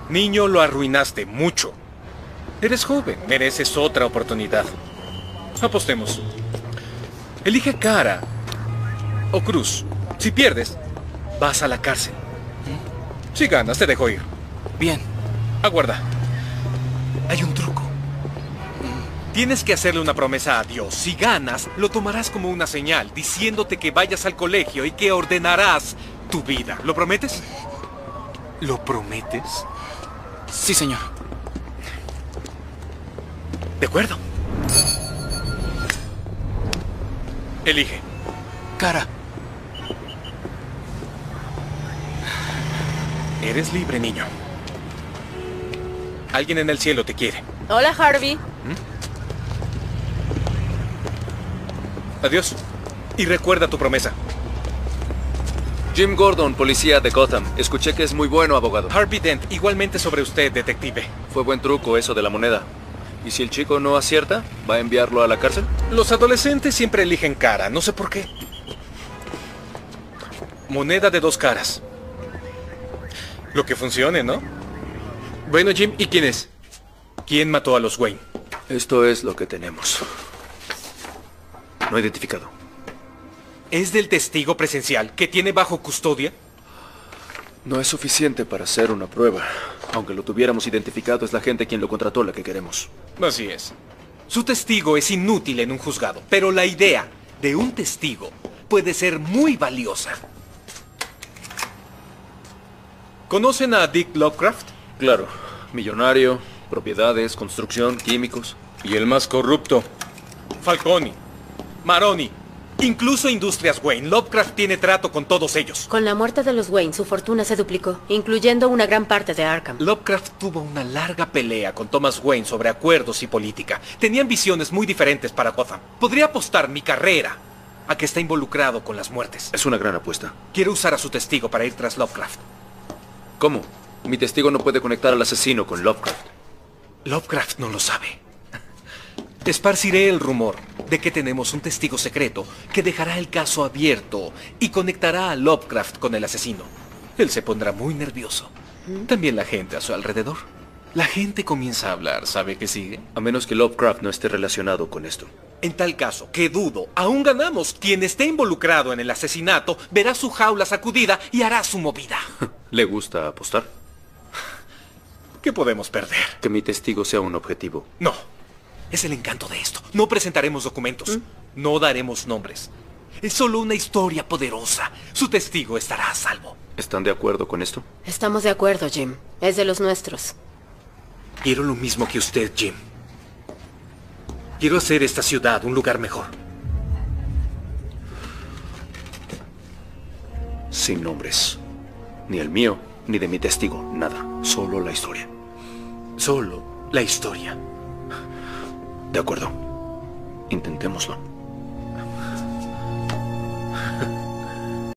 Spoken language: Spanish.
Niño, lo arruinaste mucho. Eres joven, mereces otra oportunidad. Apostemos. Elige cara o cruz. Si pierdes, vas a la cárcel. Si ganas, te dejo ir. Bien. Aguarda. Hay un truco. Tienes que hacerle una promesa a Dios. Si ganas, lo tomarás como una señal, diciéndote que vayas al colegio y que ordenarás tu vida. ¿Lo prometes? ¿Lo prometes? Sí, señor. De acuerdo. Elige. Cara. Eres libre, niño. Alguien en el cielo te quiere. Hola, Harvey. Adiós. Y recuerda tu promesa. Jim Gordon, policía de Gotham. Escuché que es muy bueno abogado. Harvey Dent, igualmente sobre usted, detective. Fue buen truco eso de la moneda. ¿Y si el chico no acierta, va a enviarlo a la cárcel? Los adolescentes siempre eligen cara, no sé por qué. Moneda de 2 caras. Lo que funcione, ¿no? Bueno, Jim, ¿y quién es? ¿Quién mató a los Wayne? Esto es lo que tenemos. No identificado. ¿Es del testigo presencial que tiene bajo custodia? No es suficiente para hacer una prueba. Aunque lo tuviéramos identificado, es la gente quien lo contrató la que queremos. Así es. Su testigo es inútil en un juzgado, pero la idea de un testigo puede ser muy valiosa. ¿Conocen a Dick Lovecraft? Claro. Millonario, propiedades, construcción, químicos. Y el más corrupto. Falcone, Maroni, incluso Industrias Wayne. Lovecraft tiene trato con todos ellos. Con la muerte de los Wayne, su fortuna se duplicó, incluyendo una gran parte de Arkham. Lovecraft tuvo una larga pelea con Thomas Wayne sobre acuerdos y política. Tenían visiones muy diferentes para Gotham. Podría apostar mi carrera a que está involucrado con las muertes. Es una gran apuesta. Quiero usar a su testigo para ir tras Lovecraft. ¿Cómo? Mi testigo no puede conectar al asesino con Lovecraft. Lovecraft no lo sabe. Esparciré el rumor de que tenemos un testigo secreto que dejará el caso abierto y conectará a Lovecraft con el asesino. Él se pondrá muy nervioso. También la gente a su alrededor. La gente comienza a hablar. ¿Sabe qué sigue? A menos que Lovecraft no esté relacionado con esto. En tal caso, que dudo, aún ganamos. Quien esté involucrado en el asesinato verá su jaula sacudida y hará su movida. ¿Le gusta apostar? ¿Qué podemos perder? Que mi testigo sea un objetivo. No. Es el encanto de esto. No presentaremos documentos. No daremos nombres. Es solo una historia poderosa. Su testigo estará a salvo. ¿Están de acuerdo con esto? Estamos de acuerdo, Jim. Es de los nuestros. Quiero lo mismo que usted, Jim. Quiero hacer esta ciudad un lugar mejor. Sin nombres. Ni el mío, ni de mi testigo. Nada. Solo la historia. Solo la historia. De acuerdo. Intentémoslo.